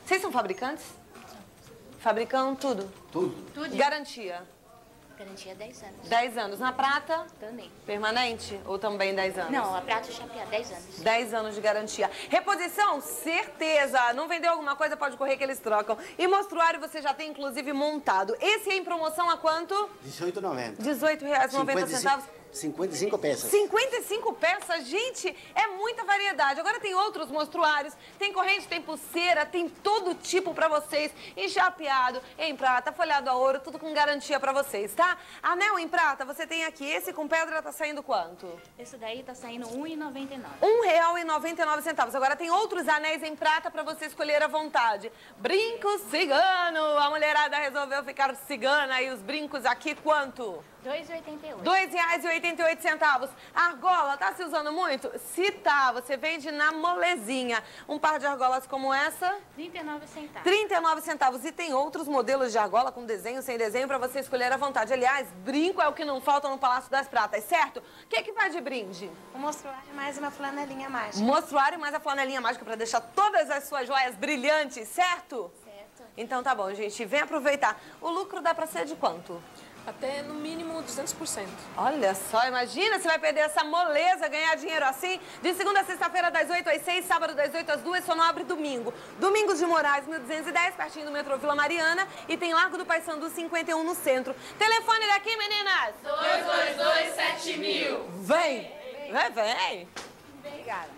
Vocês são fabricantes? Fabricam tudo? Tudo. Garantia? Garantia 10 anos. 10 anos. Na prata? Também. Permanente? Ou também 10 anos? Não, a prata chapeada, 10 anos. 10 anos de garantia. Reposição? Certeza. Não vendeu alguma coisa, pode correr que eles trocam. E mostruário você já tem, inclusive, montado. Esse é em promoção a quanto? R$18,90. R$18,90. 55 peças. 55 peças, gente, é muita variedade. Agora tem outros mostruários, tem corrente, tem pulseira, tem todo tipo pra vocês. Em chapeado, em prata, folhado a ouro, tudo com garantia pra vocês, tá? Anel em prata, você tem aqui. Esse com pedra tá saindo quanto? Esse daí tá saindo R$1,99. R$1,99. Agora tem outros anéis em prata pra você escolher à vontade. Brinco cigano. A mulherada resolveu ficar cigana. E os brincos aqui, quanto? R$2,88. R$2,88. Argola, tá se usando muito? Se tá, você vende na molezinha. Um par de argolas como essa? 39 centavos. 39 centavos. E tem outros modelos de argola com desenho, sem desenho, pra você escolher à vontade. Aliás, brinco é o que não falta no Palácio das Pratas, certo? O que vai de brinde? Um mostruário mais uma flanelinha mágica. Mostruário mais a flanelinha mágica pra deixar todas as suas joias brilhantes, certo? Certo. Então tá bom, gente. Vem aproveitar. O lucro dá pra ser de quanto? Até, no mínimo, 200%. Olha só, imagina se vai perder essa moleza, ganhar dinheiro assim. De segunda a sexta-feira, das 8 às 6, sábado das 8 às 2, só não abre domingo. Domingos de Moraes, 1210, pertinho do metrô Vila Mariana. E tem Largo do Paissandu, 51 no centro. Telefone daqui, meninas! 222-7000. Vem! Vem! Obrigada.